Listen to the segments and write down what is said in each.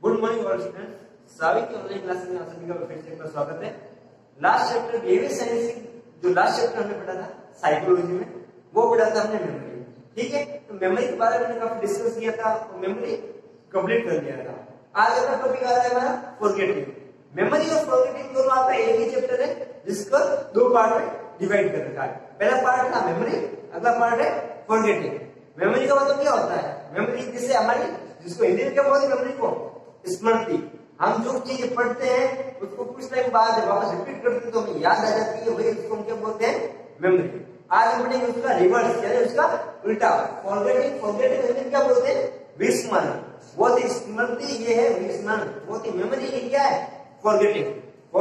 Good morning all students, Savi की online classes में आप सभी का फिर से एक बार स्वागत है। लास्ट चैप्टर बिहेवियर साइंस जो लास्ट चैप्टर हमने पढ़ा था साइकोलॉजी में, वो पढ़ा था हमने मेमोरी। ठीक है, तो मेमोरी के बारे में काफी डिस्कस किया था, तो मेमोरी कंप्लीट कर लिया था। आज अपना टॉपिक आ रहा है हमारा फॉरगेटिंग। मेमोरी और फॉरगेटिंग दोनों आपका एक ही चैप्टर है, जिसको दो पार्ट में डिवाइड कर रखा है। पहला पार्ट था मेमोरी, अगला पार्ट है फॉरगेटिंग। मेमोरी का मतलब क्या होता है? मेमोरी जिसे हमारी, जिसको हिंदी में क्या बोलते हैं, मेमोरी को स्मृति। हम जो चीज पढ़ते हैं उसको कुछ टाइम बाद जब वापस रिपीट करते हैं तो हमें याद आ जाती है, वही उसको हम क्या बोलते हैं, मेमोरी। आज हम पढ़ेंगे उसका रिवर्स, यानी उसका उल्टा, फॉरगेटिंग। फॉरगेटिंग क्या बोलते हैं? विस्मरण। वो थी स्मृति, ये है विस्मरण। वो थी मेमोरी, ये क्या है? फॉरगेटिंग।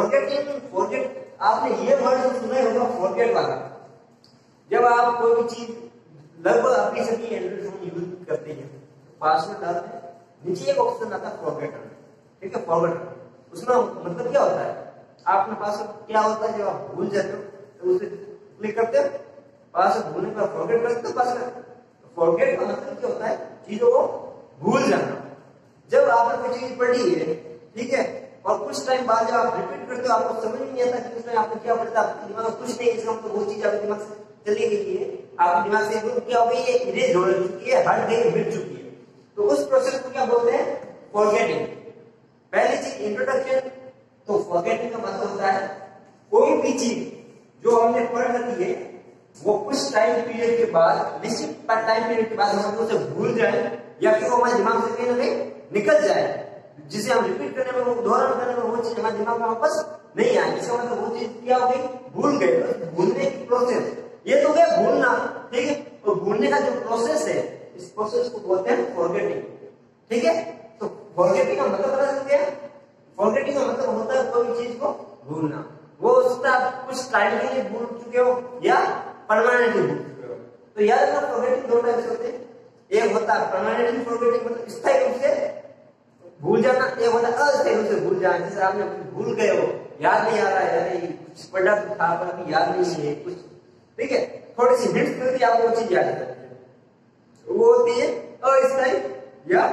फॉरगेट आपने ये वर्ड सुना होगा, फॉरगेट वाला। जब आप कोई भी चीज लगभग अपनी सभी एंड्रॉइड फोन यूज करते हैं, पासवर्ड डालते हैं, नीचे एक ऑप्शन आता है फॉरगेट। ठीक है, फॉरगेट उसमें मतलब क्या होता है? आपने पासवर्ड क्या होता है, जब आप भूल जाते हो तो उसे क्लिक करते हो, पासवर्ड भूलने पर फॉरगेट करते हो पासवर्ड। फॉरगेट का मतलब क्या होता है? चीजों को भूल जाना। जब आपने कोई चीज पढ़ी है, ठीक है, और कुछ टाइम बाद जब आप रिपीट करते हो, आपको समझ नहीं आता कि उसमें आपने क्या पढ़ा था, आपके दिमाग में कुछ नहीं, इसका मतलब वो चीज आपके दिमाग से चली गई है, आपके दिमाग से क्या हो गई है, इरेज हो चुकी है, हट गई, मिट चुकी है। तो उस प्रोसेस को क्या बोलते हैं? फॉरगेटिंग। पहली चीज इंट्रोडक्शन। तो फॉरगेटिंग का मतलब होता है कोई भी चीज जो हमने पढ़ रखी है वो कुछ टाइम पीरियड के बाद, निश्चित टाइम पीरियड के बाद हम उसे भूल जाए, या फिर वो हमारे दिमाग से कहीं ना कहीं निकल जाए, जिसे हम रिपीट करने में, वो दोहरान करने में वो चीज हमारे दिमाग में वापस नहीं आए। इसका मतलब वो चीज क्या हो गई? भूल गए। भूलने की प्रोसेस, ये तो गया भूलना। ठीक है, तो भूलने का जो प्रोसेस है, इस प्रोसेस को बोलते हैं फॉरगेटिंग। ठीक है, तो फॉरगेटिंग का मतलब बता सकते हैं? फॉरगेटिंग का मतलब होता है कोई चीज को भूलना। वो उसका कुछ टाइम के लिए भूल चुके हो या परमानेंटली भूल चुके हो। तो याद रखना, फॉरगेटिंग दो टाइप से होते हैं। एक होता है परमानेंटली फॉरगेटिंग, मतलब स्थायी रूप से भूल जाना। एक होता है अस्थायी रूप से भूल जाना, जैसे आपने भूल गए हो, याद नहीं आ रहा है, अरे कुछ पढ़ा था पर याद नहीं है कुछ। ठीक है, थोड़ी सी हिंट मिलती है, आपको वो चीज याद आ जाती है, वो होती है अस्थायी या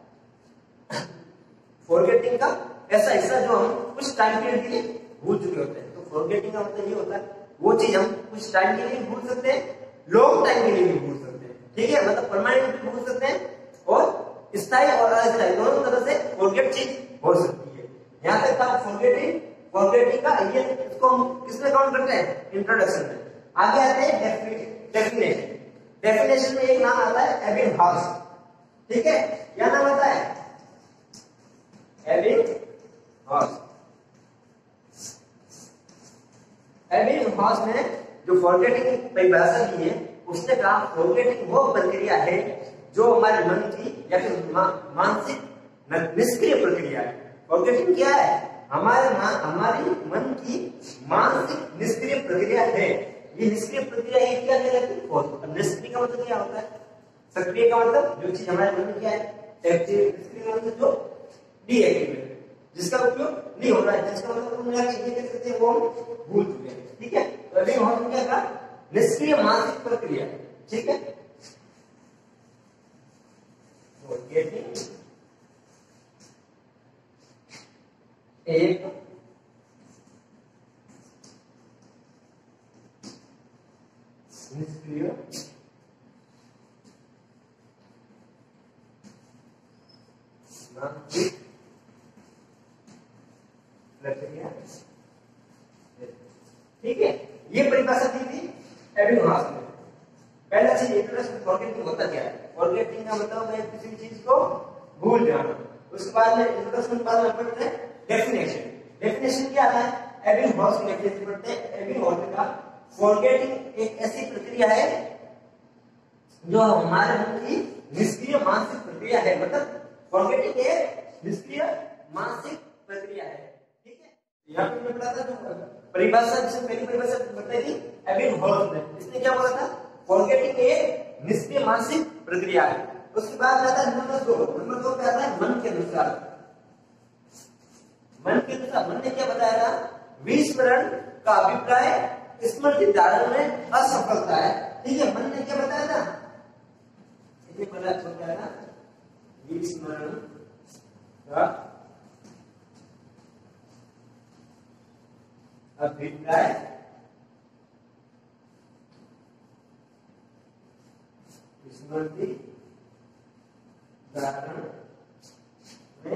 फॉरगेटिंग का ऐसा हिस्सा जो हम कुछ टाइम पीरियड के लिए भूल चुके होते हैं। तो फॉरगेटिंग का मतलब ये होता है वो चीज हम कुछ टाइम के लिए भूल सकते हैं, लॉन्ग टाइम के लिए भी भूल सकते हैं। ठीक है, मतलब परमानेंट भी भूल सकते हैं, और स्थायी और अस्थायी दोनों तरह से फॉरगेट चीज हो सकती है। यहां तक था फॉरगेटिंग का ये, इसको हम किसमें काउंट करते हैं? इंट्रोडक्शन में। आगे आते हैं डेफिनेशन। डेफिनेशन में एक नाम आता है एबिंगहॉस। ठीक है, क्या नाम आता है? एबिंगहॉस। एबिंगहॉस ने जो फॉरगेटिंग की परिभाषा दी है, उसने कहा फॉरगेटिंग वो प्रक्रिया है जो हमारे मन की या फिर मानसिक निष्क्रिय प्रक्रिया है। फॉरगेटिंग क्या है? हमारी मन की मानसिक निष्क्रिय प्रक्रिया है। ये निष्क्रिय प्रक्रिया ये क्या कहलाती है? निष्क्रिय का मतलब क्या होता है? सक्रिय का मतलब जो चीज हमारे मन में क्या है, एक्टिव। निष्क्रिय का मतलब जो डीएक्टिव है, जिसका उपयोग नहीं हो रहा है, जिसका मतलब हम ये कह सकते हैं वो हम भूल चुके हैं। ठीक है, तो अभी हम क्या कहा? निष्क्रिय मानसिक प्रक्रिया। ठीक है, फॉरगेटिंग एक निष्क्रिय मानसिक प्रक्रिया। ठीक है, ये परिभाषा दी थी एबिंगहॉस ने। पहला चीज इंट्रोडक्शन, फॉरगेटिंग होता क्या है? फॉरगेटिंग का मतलब है किसी चीज को भूल जाना। उसके बाद में इंट्रोडक्शन के बाद में पढ़ते हैं डेफिनेशन। डेफिनेशन क्या है? एबिंगहॉस की डेफिनेशन पढ़ते हैं। एबिंगहॉस का फॉरगेटिंग एक ऐसी प्रक्रिया है जो हमारे मन की निष्क्रिय मानसिक प्रक्रिया है। मतलब फॉरगेटिंग एक निष्क्रिय मानसिक प्रक्रिया है। ठीक है, यहाँ पे मैं पढ़ा था जो परिभाषा, जिसमें पहली परिभाषा बताई थी एबिंगहॉस ने। इसने क्या बोला था? फॉरगेटिंग एक निष्क्रिय मानसिक प्रक्रिया है। उसके बाद आता है नंबर दो। नंबर दो पे आता है मन के अनुसार। मन के अनुसार मन ने क्या बताया था? विस्मरण का अभिप्राय स्मृति धारण में असफलता है। ठीक है, मन ने क्या बताया था? ये पहला बताया था विस्मरण अभिप्राय स्मृति धारण में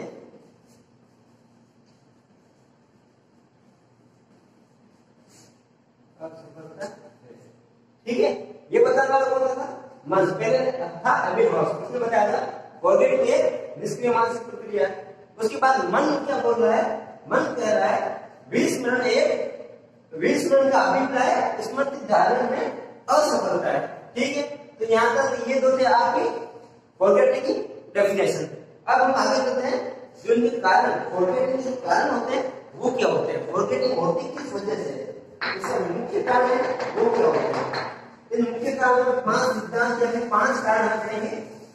असफलता। ठीक है, ये बताने वाला कौन था? मन। पहले था अभिभाव, उसने बताया था फॉरगेट ये निष्क्रिय मानसिक प्रक्रिया। उसके बाद मन क्या बोल रहा है? मन कह रहा है 20 मिनट का अभिप्राय स्मृति धारण में असफलता है। ठीक है, तो यहाँ तक ये दो थे आपकी फॉरगेटिंग की डेफिनेशन। अब हम आगे चलते हैं, जो इनके कारण, फॉरगेटिंग के कारण होते हैं वो क्या होते हैं, फॉरगेटिंग होती किस वजह से, इसका मुख्य कारण है वो क्या होते हैं। इन मुख्य कारणों में 5 सिद्धांत या फिर 5 कारण होते हैं।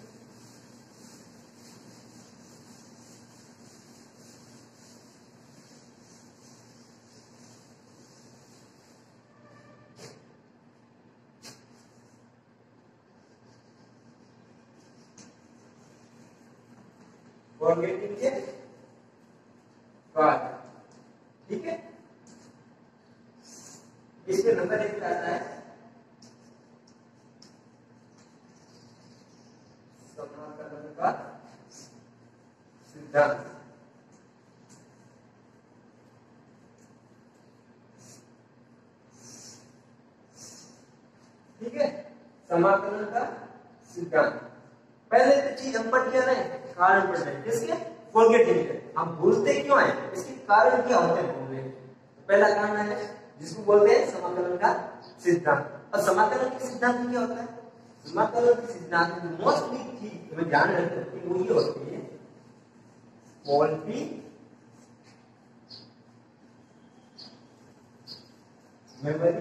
फॉरगेटिंग के कारण। ठीक है, इसमें नंबर 1 पे आता है समाकलन का सिद्धांत। ठीक है, समाकलन का सिद्धांत। पहले तो चीज हम पढ़ लिया रहे, कारण पढ़ रहे हैं किसके? फॉरगेटिंग के। हम भूलते क्यों हैं, इसके कारण क्या होते हैं भूलने। पहला कारण है जिसको बोलते हैं समाकलन का सिद्धांत। और समाकलन के सिद्धांत क्या होता है? समाकलन के सिद्धांत में मोस्टली चीज हमें ध्यान रखनी है वो ये होती है क्वालिटी मेमोरी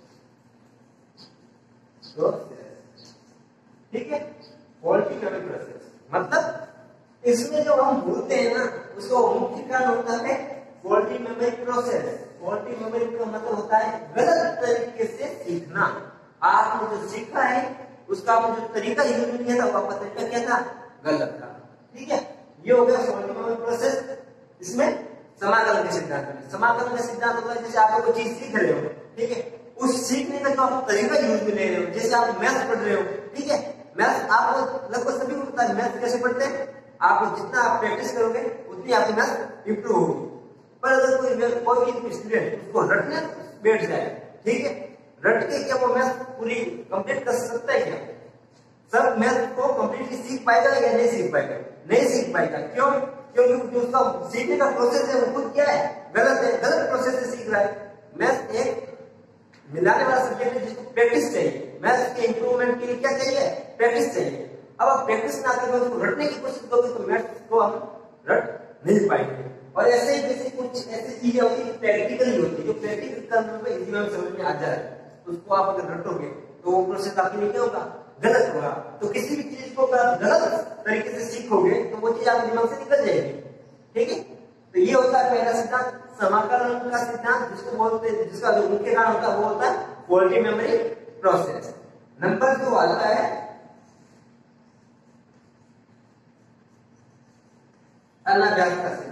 प्रोसेस। ठीक है, क्वालिटी मेमोरी प्रोसेस मतलब इसमें जो हम भूलते हैं ना उसका मुख्य कारण होता है faulty memory process. Faulty memory का मतलब होता है गलत तरीके से सीखना। आपने जो सीखा है उसका जो तरीका यूज किया था वो आपका तरीका क्या था? गलत था। ठीक है, ये हो गया फॉल्टी मेमोरी प्रोसेस। इसमें समाकलन के सिद्धांत में, समाकलन का सिद्धांत होता है जैसे आप कोई चीज सीख रहे हो, ठीक है, उस सीखने का जो आप तरीका यूज में ले रहे हो, जैसे आप मैथ पढ़ रहे हो, ठीक है, मैथ आपको लगभग सभी को पता है मैथ कैसे पढ़ते हैं। आप जितना आप प्रैक्टिस करोगे उतनी आपकी मैथ इंप्रूव होगी। पर अगर कोई स्टूडेंट उसको रटने बैठ जाए, ठीक है, रट के क्या वो मैथ पूरी कंप्लीट कर सकता है क्या? सब मैथ को कंप्लीटली सीख पाएगा या नहीं सीख पाएगा? नहीं सीख पाएगा। क्यों? क्योंकि जो उसका सीखने का प्रोसेस है वो खुद क्या है? गलत है, गलत प्रोसेस से सीख रहा है। मैथ एक मिलाने वाला सब्जेक्ट है जिसको प्रैक्टिस चाहिए। मैथ के इंप्रूवमेंट के लिए क्या चाहिए? प्रैक्टिस चाहिए। अब आप प्रैक्टिस ना करें उसको रटने की कोशिश करोगे तो मैथ को हम रट नहीं पाएंगे। और ऐसे ही जैसे कुछ ऐसी चीजें होती है प्रैक्टिकली होती है, जो प्रैक्टिकल करने में इजी में समझ में आ जाए तो उसको आप अगर रटोगे तो वो प्रोसेस आपके लिए क्या होगा? गलत होगा। तो किसी भी चीज को अगर गलत तरीके से सीखोगे तो वो चीज आपके दिमाग से निकल जाएगी। ठीक है, तो ये होता है पहला सिद्धांत समाकलन का सिद्धांत, जिसको बोलते हैं, जिसका जो मुख्य कारण होता है वो होता है फॉल्टी मेमोरी प्रोसेस। नंबर 2 आता है अनाभ्यास का सिद्धांत।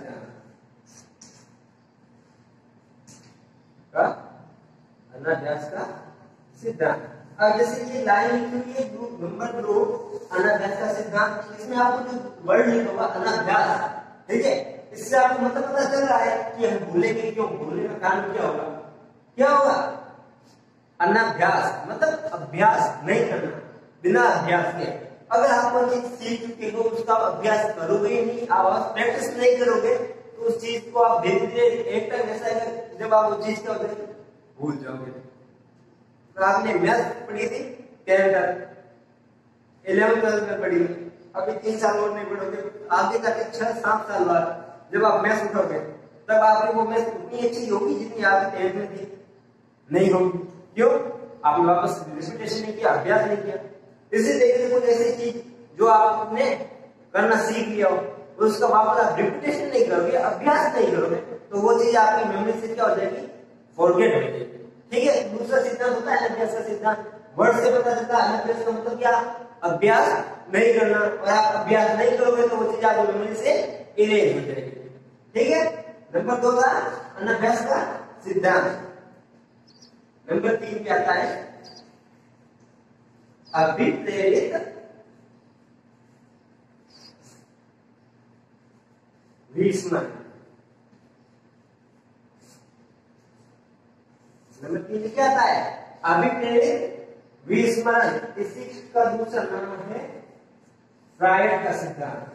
अनाभ्यास का सिद्धांत। अब जैसे ये लाइन लिखी हुई है नंबर 2 अनाभ्यास का सिद्धांत, इसमें आपको जो वर्ड लिखा हुआ अनाभ्यास, ठीक है, इससे आपको मतलब पता चल रहा है कि हम भूलेंगे क्यों, भूलने का कारण क्या होगा? क्या होगा? अनाभ्यास मतलब अभ्यास नहीं करना, बिना अभ्यास के। अगर आप कोई चीज सीख चुके हो उसका अभ्यास करोगे ही नहीं, आप प्रैक्टिस नहीं करोगे तो उस चीज को आप धीरे धीरे एक टाइम ऐसा है जब आप वो चीज क्या होता है भूल जाओगे। तो आपने मैथ पढ़ी थी 10th 11th में पढ़ी, अभी 3 साल और नहीं पढ़ोगे, आगे जाके 6-7 साल बाद जब आप मैथ उठोगे तब आपकी वो मैथ उतनी अच्छी होगी जितनी आपकी 10th में थी नहीं होगी। क्यों? आपने वापस रिपीटेशन नहीं किया, अभ्यास नहीं किया। इसी तरीके से कोई ऐसी चीज जो आपने करना सीख लिया हो उसका वापस आप रिपीटेशन नहीं करोगे, अभ्यास नहीं करोगे तो वो चीज आपकी मेमोरी से क्या हो जाएगी? फॉरगेट हो जाएगी। ठीक है, दूसरा सिद्धांत होता है अनाभ्यास का सिद्धांत। वर्ड से पता चलता है अनाभ्यास का मतलब क्या? अभ्यास नहीं करना। और आप अभ्यास नहीं करोगे तो वो चीज आपकी मेमोरी से इरेज हो जाएगी। ठीक है, नंबर 2 था अनाभ्यास का सिद्धांत। नंबर 3 क्या आता है? अभिप्रेरित विस्मरण। नंबर 3 क्या आता है? अभिप्रेरित विस्मरण। इसी का दूसरा नाम है फ्रायड का सिद्धांत।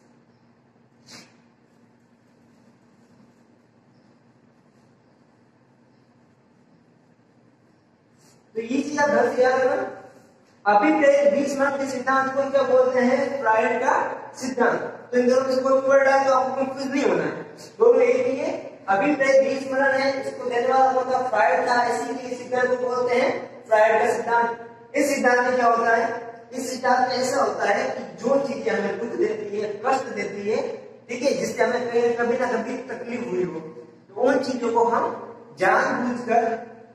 तो ये चीज आप घर से याद रखना। अभिप्रेरित विस्मरण के सिद्धांत को क्या बोलते हैं? फ्रायड का सिद्धांत। तो इन दोनों में से कोई वर्ड आए तो आपको कंफ्यूज नहीं होना है। दोनों एक ही है, अभिप्रेरित विस्मरण है, इसको देने वाला कौन था? फ्रायड था, इसीलिए सिद्धांत को बोलते हैं फ्रायड का सिद्धांत। इस सिद्धांत में क्या होता है? इस सिद्धांत में ऐसा होता है कि जो चीजें हमें दुख देती है, कष्ट देती है, ठीक है, जिससे हमें कभी ना कभी तकलीफ हुई हो, तो उन चीजों को हम जानबूझकर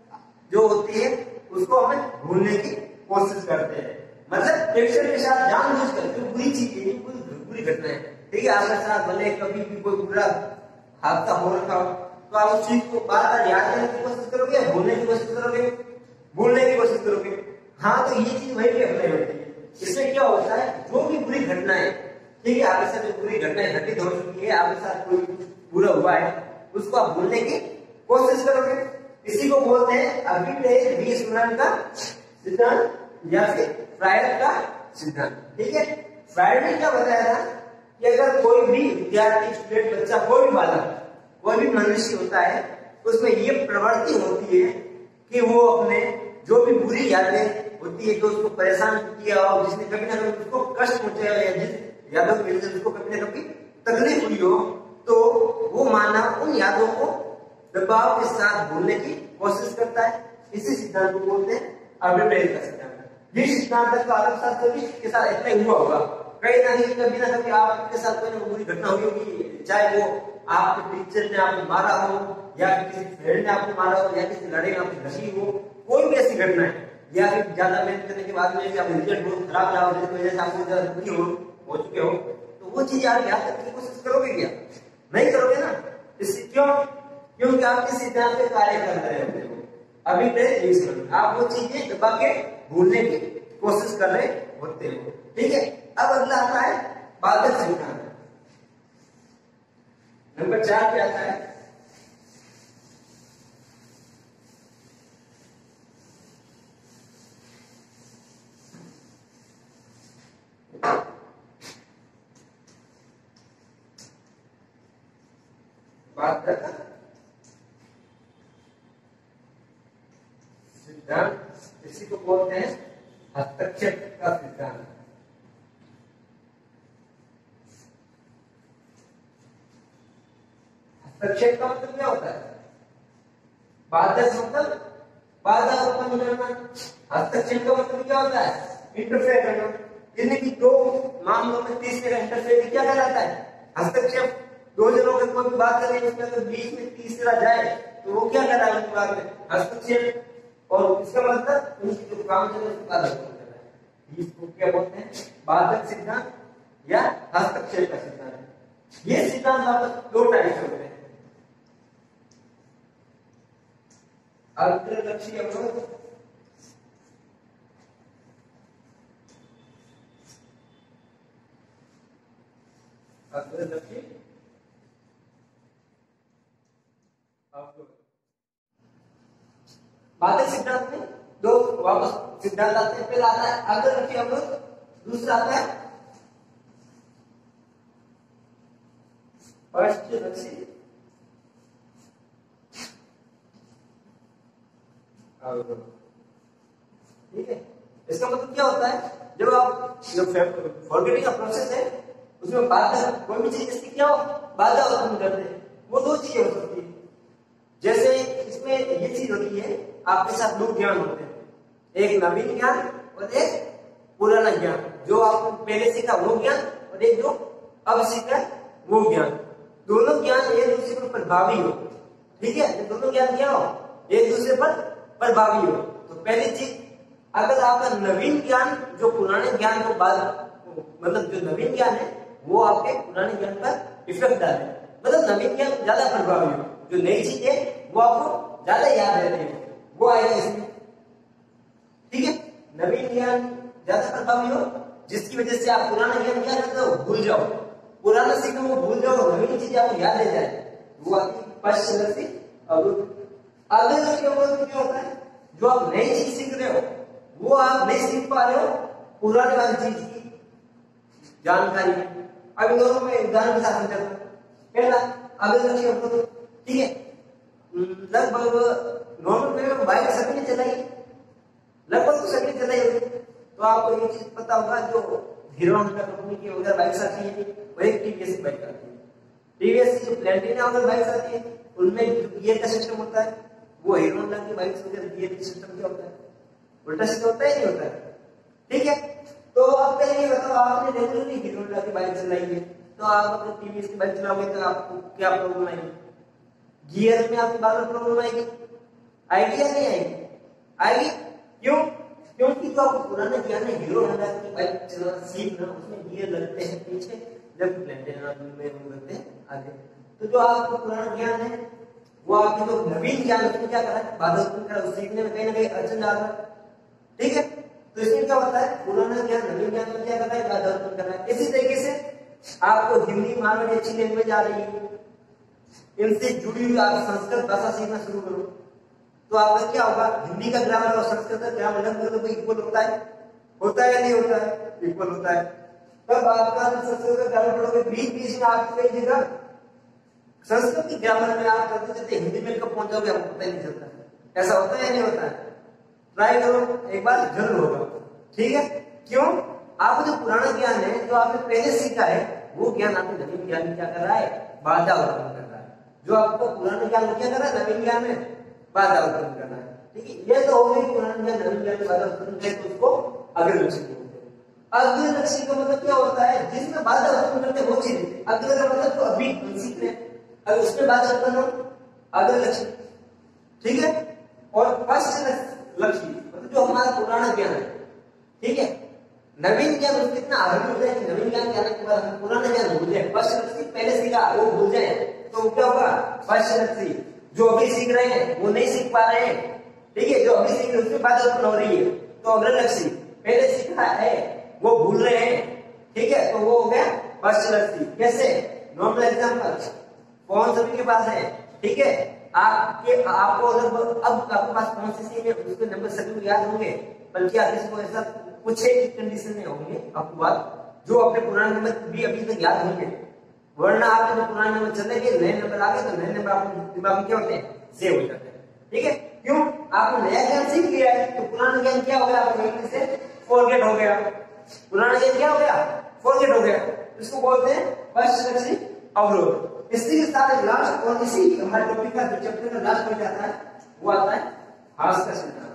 जो होती है उसको हमें भूलने की कोशिश करते हैं। मतलब प्रेशर के साथ जानबूझकर जो बुरी चीजें, बुरी घटनाएं, ठीक है, आपके साथ भले कभी भी कोई बुरा हादसा हो रखा हो तो आप उस चीज को बार बार याद करने की कोशिश करोगे, भूलने की कोशिश करोगे, भूलने की कोशिश करोगे। हाँ, तो ये चीज वही पे अप्लाई होती है। इसमें क्या होता है? जो भी बुरी घटनाएं, ठीक है, आपके साथ जो बुरी घटनाएं घटित हो चुकी है, आपके साथ कोई बुरा हुआ है, उसको आप भूलने की कोशिश करोगे। इसी को बोलते हैं अभिप्रेरित विस्मरण का सिद्धांत या फिर फ्रायड का सिद्धांत। ठीक है, फ्रायड ने क्या बताया था कि अगर कोई भी विद्यार्थी, स्टूडेंट, बच्चा, कोई भी बालक, कोई भी मनुष्य होता है, उसमें ये प्रवृत्ति होती है कि वो अपने जो भी बुरी यादें होती है, जो उसको परेशान किया हो, जिसने कभी ना कभी उसको कष्ट पहुंचाया या जिस यादों की वजह से उसको कभी ना कभी तकलीफ हुई हो, तो वो मानव उन यादों को दबाव के साथ भूलने की कोशिश करता है। इसी सिद्धांत को बोलते हैं अभिप्रेरित का सिद्धांत। ये सिद्धांत का अलग साथ कभी के साथ इतना हुआ होगा, कहीं ना कभी आपके साथ कोई ना बुरी घटना हुई होगी, चाहे वो आपके टीचर ने आपको मारा हो, या किसी फ्रेंड ने आपको मारा हो, या किसी लड़ाई में आपकी लगी हो, कोई भी ऐसी घटना है, या फिर ज्यादा मेहनत करने के बाद में रिजल्ट बहुत खराब रहा हो, जिसकी वजह से आपको ज्यादा दुखी हो चुके हो, तो वो चीज आप याद करने की कोशिश करोगे क्या? नहीं करोगे ना। इससे क्यों? क्योंकि आप किस सिद्धांत पे कार्य कर रहे होते हो? अभिप्रेरित विस्मरण। आप वो चीजें दबा के भूलने की कोशिश कर रहे होते हो। ठीक है, अब अगला आता है बाधक सिद्धांत। नंबर 4 क्या आता है? बाधक सिद्धांत। इसी को बोलते हैं हस्तक्षेप का सिद्धांत। हस्तक्षेप का मतलब क्या होता है? बाधक मतलब बाधा उत्पन्न करना। हस्तक्षेप का मतलब क्या होता है? इंटरफेयर करना। यानी कि दो मामलों में तीसरे का इंटरफेयर क्या कहलाता है? हस्तक्षेप। दो जनों के कोई भी बात कर रहे हैं, उसमें अगर बीच में तीसरा जाए तो वो क्या कर रहा है उस बात में? हस्तक्षेप। और इसका मतलब उनकी जो काम चल रहा है उसको बाधक कर रहा है। इसको क्या बोलते हैं? बाधक सिद्धांत या हस्तक्षेप का सिद्धांत। ये सिद्धांत वापस दो टाइप से होते हैं, अग्रलक्षी अवरोध अग्रलक्षी अवरोध। बाधक सिद्धांत में दो वापस सिद्धांत आते हैं। पहला आता है अग्रलक्षी अवरोध, दूसरा आता है पश्चलक्षी अवरोध। ठीक है, इसका मतलब क्या होता है? जब आप जो फॉरगेटिंग का प्रोसेस है उसमें बाधक, कोई भी चीज इसकी क्या हो, बाधा उत्पन्न करते हैं, वो दो चीजें हो सकती है। जैसे इसमें ये चीज होती है, आपके साथ दो ज्ञान होते हैं, एक नवीन ज्ञान और एक पुराना ज्ञान। जो आपने पहले सीखा वो ज्ञान और एक जो अब सीखा वो ज्ञान। दोनों ज्ञान एक दूसरे पर प्रभावी हो। ठीक है, दोनों ज्ञान क्या हो? एक दूसरे पर प्रभावी हो। तो पहली चीज, अगर आपका नवीन ज्ञान जो पुराने ज्ञान को बाद, मतलब जो नवीन ज्ञान है वो आपके पुराने ज्ञान पर इफेक्ट डाले, मतलब नवीन ज्ञान ज्यादा प्रभावी हो, जो नई चीज है वो आपको ज्यादा याद रहती है, वो आएगा इसमें। ठीक है, नवीन ज्ञान ज्यादा प्रभावी हो, जिसकी वजह से आप पुराना ज्ञान क्या करते हो, भूल जाओ, पुराना सीखो वो भूल जाओ, नवीन चीजें आपको याद रह जाए, वो आपकी पश्चलक्षी अवरोध। अग्रलक्षी अवरोध क्या होता है, जो आप नई चीज सीख रहे हो वो आप नहीं सीख पा रहे हो पुराने वाली चीज की जानकारी में। अब इन दोनों में उदाहरण के साथ समझाता हूं। पहला अग्रलक्षी अवरोध, ठीक है, लगभग नॉर्मल में बाइक सभी ने चलाई, लगभग तो सभी ने चलाई होगी, तो आपको ये चीज पता होगा जो हीरो होंडा कंपनी की वगैरह बाइक्स आती है वो एक टीवीएस की बाइक आती है। टीवीएस की जो प्लेटिना वगैरह बाइक्स आती है उनमें जो गियर का सिस्टम होता है वो हीरो होंडा की बाइक्स वगैरह गियर का सिस्टम क्या होता है, उल्टा सीधा होता है, नहीं होता है। ठीक है, तो आप पहले ये बताओ, आपने रेगुलरली हीरो होंडा की बाइक चलाई है, तो आप अगर टीवीएस की बाइक चलाओगे तो आपको क्या प्रॉब्लम आएगी, गियर में आपकी बार बार प्रॉब्लम आएगी, आएगी या नहीं आएगी, आएगी। क्यों, क्योंकि तो आपको पुराना ज्ञान है, हीरो होंडा की बाइक चलाना सीखना, उसमें गियर लगते हैं पीछे, जब प्लेटिना में वो लगते हैं आगे। तो जो आपको पुराना ज्ञान है वो आपके जो नवीन ज्ञान उसमें क्या करा है, बाधा उत्पन्न करा, उस सीखने में कहीं ना कहीं अड़चन डाल रहा है। ठीक है, तो इसमें क्या होता है, पुराना ज्ञान नवीन ज्ञान में क्या करता है, बाधा उत्पन्न कर रहा है। इसी तरीके से आपको हिंदी मारवाड़ी अच्छी लैंग्वेज आ रही है, इनसे जुड़ी हुई आप संस्कृत भाषा सीखना शुरू करो, तो आपका क्या होगा, हिंदी का ग्रामर और संस्कृत का ग्रामर लगभग इक्वल होता है, होता है या नहीं होता है, इक्वल होता है। तब आपका संस्कृत का ग्रामर पढ़ोगे, बीच बीच में आपकी कई जगह संस्कृत की ग्रामर में आप करते करते हिंदी में कब पहुंच जाओगे आपको पता ही नहीं चलता। ऐसा होता है या नहीं होता है, ट्राई करो एक बार, जरूर होगा। ठीक है, क्यों, आपको जो पुराना ज्ञान है जो आपने पहले सीखा है वो ज्ञान आपके नवीन ज्ञान में क्या कर रहा है, बाधा उत्पन्न कर रहा है। जो आपको पुराना ज्ञान क्या कर रहा है, नवीन ज्ञान में बाधा उत्पन्न कर रहा है। ठीक है, ये तो हो गई पुराना ज्ञान नवीन ज्ञान में बाधा उत्पन्न करे तो उसको अग्रलक्षी बोलते हैं। अग्रलक्षी का मतलब क्या होता है, जिसमें बाधा उत्पन्न करते वो चीज, अग्र का मतलब तो अभी सीख रहे हैं, अगर उसमें बाधा उत्पन्न हो अग्रलक्षी। ठीक है, और पश्चलक्षी मतलब जो हमारा पुराना ज्ञान है। ठीक है, नवीन ज्ञान उसमें इतना आगे हो जाए कि नवीन ज्ञान जाने के बाद हम पुराना ज्ञान भूल जाए, पश्चलक्षी पहले सीखा वो भूल जाए, तो क्या होगा, पश्चलक्षी जो अभी सीख रहे हैं वो नहीं सीख पा रहे हैं। ठीक है, जो अभी सीख रहे हैं उसमें बाधा उत्पन्न हो रही है, तो अग्रलक्षी पहले सीखा है वो भूल रहे हैं। ठीक है, तो वो हो गया पश्चलक्षी। कैसे, नॉर्मल एग्जांपल कौन सभी के पास है। ठीक है, आपको अगर अब आपके पास कौन सी सीम है उसके नंबर सभी को याद होंगे, बल्कि आप इसको ऐसा कुछ एक कंडीशन में होंगे आपको बात जो अपने पुराने नंबर भी अभी तक याद होंगे, वरना आपके जो पुराने नंबर चले गए नए नंबर आ गए तो नए नंबर आपके दिमाग में क्या होते हैं, सेव हो जाते हैं। ठीक है, क्यों, आपने नया ज्ञान सीख लिया है तो पुराना ज्ञान क्या हो गया, आपको एक से फॉरगेट हो गया, पुराना ज्ञान क्या हो गया, फॉरगेट हो गया, इसको बोलते हैं पश्चलक्षी अवरोध। इसी के साथ लास्ट और इसी हमारे टॉपिक का जो चैप्टर का लास्ट पॉइंट आता है वो आता है हास का सिद्धांत।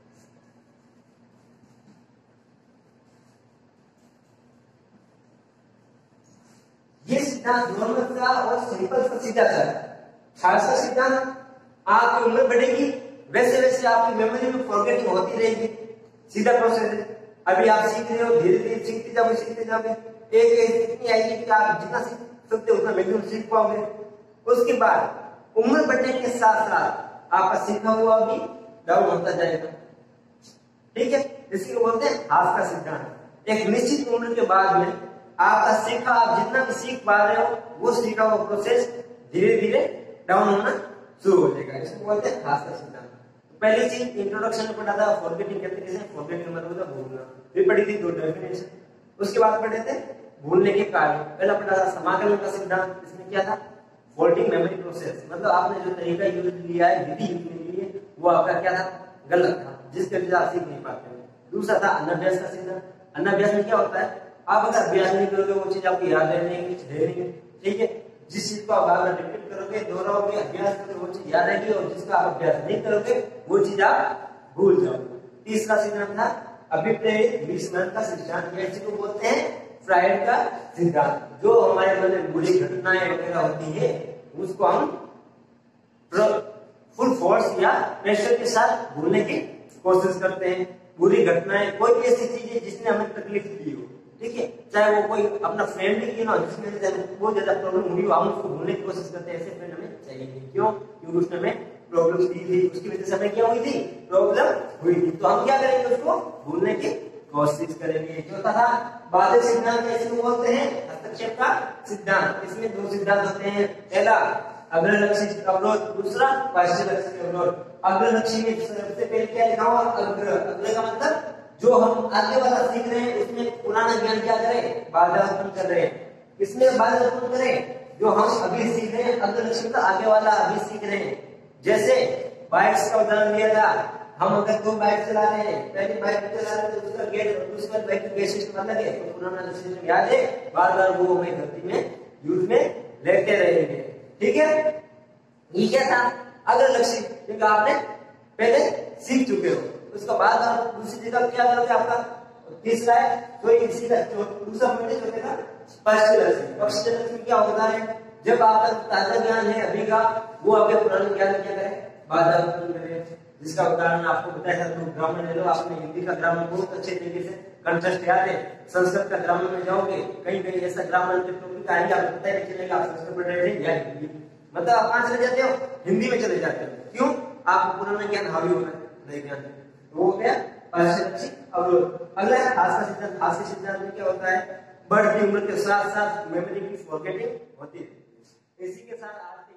ये सिद्धांत नॉर्मल का और सिंपल का सीधा सा है। हास का सिद्धांत, आपकी उम्र बढ़ेगी वैसे वैसे आपकी मेमोरी में फॉरगेटिंग होती रहेगी, सीधा प्रोसेस है। अभी आप सीख रहे हो, धीरे धीरे सीखते जाओगे, एक इतनी आएगी कि आप जितना सीख सकते हो उतना मैक्सिमम सीख पाओगे। उसके बाद उम्र बढ़ने के साथ साथ आपका सीखा हुआ भी डाउन होता जाएगा। ठीक है, इसी को बोलते हैं हास का सिद्धांत। एक निश्चित उम्र के बाद में आपका सीखा, आप जितना भी सीख पा रहे हो वो सीखा हुआ प्रोसेस धीरे धीरे डाउन होना शुरू हो जाएगा, इसको बोलते हैं हास का सिद्धांत। पहली चीज इंट्रोडक्शन में पढ़ा था फॉरगेटिंग कहते हैं, फॉरगेटिंग मतलब भूलना, फिर पढ़ी थी 2 डेफिनेशन। उसके बाद पढ़े थे भूलने के कारण, पहला पढ़ा था समाकलन का सिद्धांत, इसमें क्या था, फोल्डिंग मेमोरी प्रोसेस, मतलब आपने जो तरीका यूज लिया है, विधि यूज ली है वो आपका क्या था, गलत था, जिसके वजह से आप सीख नहीं पाते हैं। दूसरा था अनाभ्यास का सिद्धांत। अनाभ्यास में क्या होता है, आप अगर अभ्यास नहीं करोगे वो चीज आपको याद रहेगी। ठीक है, जिस चीज को आप बार बार रिपीट करोगे, दोहराओगे, अभ्यास करोगे वो चीज याद रहेगी, और जिसका आप अभ्यास नहीं करोगे वो चीज आप भूल जाओगे। तीसरा सिद्धांत था अभिप्रेरित विस्मरण का सिद्धांत, जिसको बोलते हैं फ्राइड का सिद्धांत। जो हमारे मन में बुरी घटनाएं वगैरह होती है उसको हम फुल फोर्स या प्रेशर के साथ भूलने की कोशिश करते हैं। बुरी घटनाएं, कोई भी ऐसी चीज है जिसने हमें तकलीफ दी हो, ठीक है, चाहे वो कोई अपना फ्रेंड ही क्यों ना, जिसमें बहुत ज्यादा प्रॉब्लम हुई हो, हम उसको भूलने की कोशिश करते हैं, ऐसे फ्रेंड हमें चाहिए। क्यों? क्योंकि उसने हमें प्रॉब्लम दी थी, उसकी वजह से हमें क्या हुई थी, प्रॉब्लम हुई थी, तो हम क्या करेंगे, उसको भूलने की कोशिश करेंगे। चौथा था बाध्य सिद्धांत, इसको बोलते हैं हस्तक्षेप का सिद्धांत। इसमें दो सिद्धांत होते हैं, पहला अग्रलक्षी अवरोध, दूसरा पार्श्वलक्षी अवरोध। अग्रलक्षी में सबसे पहले क्या लिखा हुआ, अग्र, अग्र का मतलब जो हम आगे वाला सीख रहे हैं उसमें पुराना ज्ञान क्या करें, बाधा उत्पन्न कर रहे हैं। इसमें बाधा उत्पन्न करें जो हम अभी सीख रहे हैं, अग्रलक्षी मतलब आगे वाला अभी सीख रहे हैं। जैसे बाइक्स का उदाहरण दिया था, हम अगर दो बाइक चला रहे हैं, पहली बाइक चला रहे हैं तो उसका गेयर और दूसरा बाइक का गेयर सिस्टम अलग है, तो पुराना सिस्टम याद है, बार बार वो हमें गलती में यूज में लेते रहेंगे। ठीक है, ये क्या था, अग्रलक्षी, क्योंकि आपने पहले सीख चुके हो, उसका बाद आप दूसरी जगह क्या करोगे, आपका तीसरा है, तो इसी का दूसरा पॉइंट जो है पार्श्वलक्षी। पार्श्वलक्षी में क्या होता है, जब आपका ताजा ज्ञान है अभी का, वो आपके पुराने ज्ञान क्या करे, बाधा उत्पन्न करे। जिसका उदाहरण आपको बताया था, तो ग्रामर ले लो, आपने हिंदी का ग्रामर बहुत अच्छे तरीके से कंटेस्ट याद है। संस्कृत का ग्रामर में जाओगे, कहीं कहीं ऐसा ग्रामर के टॉपिक आएंगे, आपको पता नहीं चलेगा आप संस्कृत पढ़ रहे थे या हिंदी, मतलब आप कहां चले जाते हो, हिंदी में चले जाते हो। क्यों? आपको पुराना ज्ञान हावी हो रहा है, नए ज्ञान, वो हो गया पार्श्वलक्षी अवरोध। अगला है खास का सिद्धांत। खास के सिद्धांत में क्या होता है, बढ़ती उम्र के साथ साथ मेमोरी की फॉरगेटिंग होती है। इसी के साथ आज